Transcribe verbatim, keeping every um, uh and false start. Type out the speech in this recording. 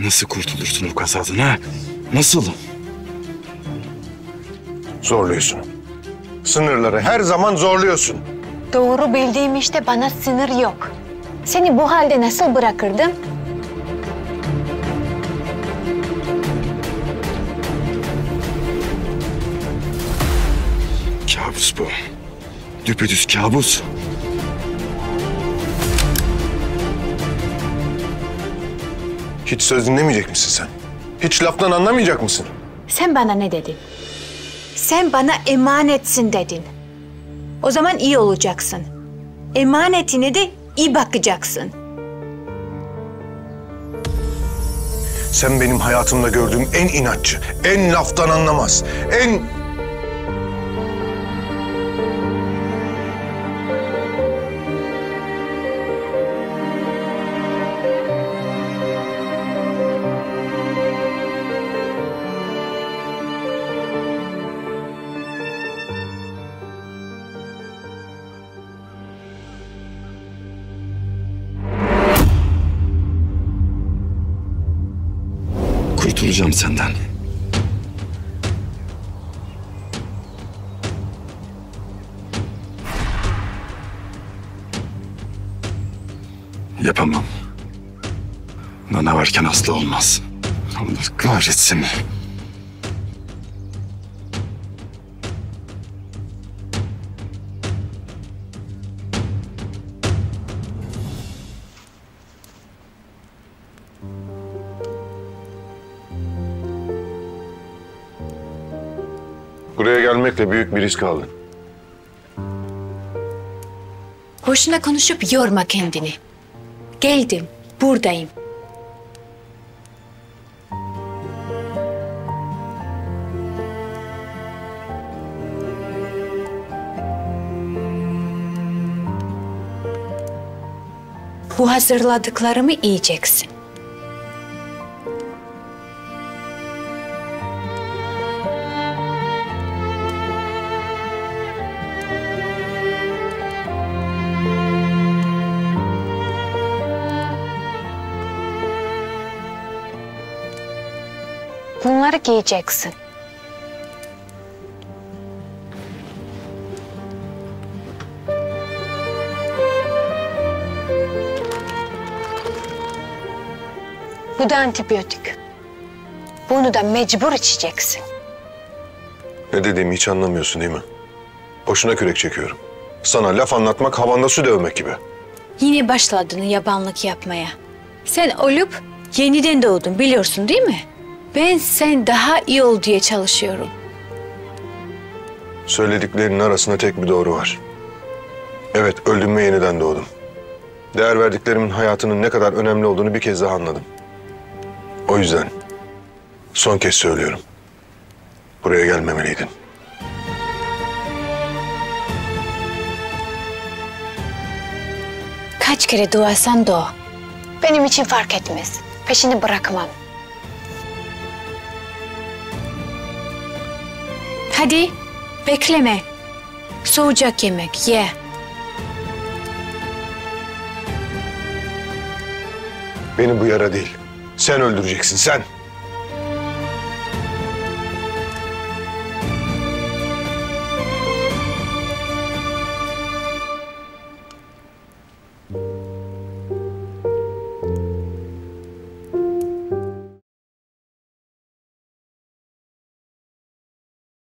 Nasıl kurtulursun o kazadan ha? Nasıl? Zorluyorsun. Sınırları her zaman zorluyorsun. Doğru bildiğim işte bana sınır yok. Seni bu halde nasıl bırakırdım? Kabus bu. Düpedüz kabus. Hiç söz dinlemeyecek misin sen? Hiç laftan anlamayacak mısın? Sen bana ne dedin? Sen bana emanetsin dedin. O zaman iyi olacaksın. Emanetine de iyi bakacaksın. Sen benim hayatımda gördüğüm en inatçı, en laftan anlamaz, en... Kurtulacağım senden. Yapamam. Nana varken asla olmaz. Allah kahretsin. Buraya gelmekle büyük bir risk aldın. Boşuna konuşup yorma kendini. Geldim, buradayım. Bu hazırladıklarımı yiyeceksin. Bunları giyeceksin. Bu da antibiyotik. Bunu da mecbur içeceksin. Ne dediğimi hiç anlamıyorsun değil mi? Boşuna kürek çekiyorum. Sana laf anlatmak havanda su dövmek gibi. Yine başladın yabanlık yapmaya. Sen olup yeniden doğdun biliyorsun değil mi? Ben sen daha iyi ol diye çalışıyorum. Söylediklerinin arasında tek bir doğru var. Evet, öldüm ve yeniden doğdum. Değer verdiklerimin hayatının ne kadar önemli olduğunu bir kez daha anladım. O yüzden son kez söylüyorum. Buraya gelmemeliydin. Kaç kere duarsan doğ. Benim için fark etmez. Peşini bırakmam. Hadi bekleme. Soğuyacak yemek ye. Beni bu yara değil. Sen öldüreceksin sen.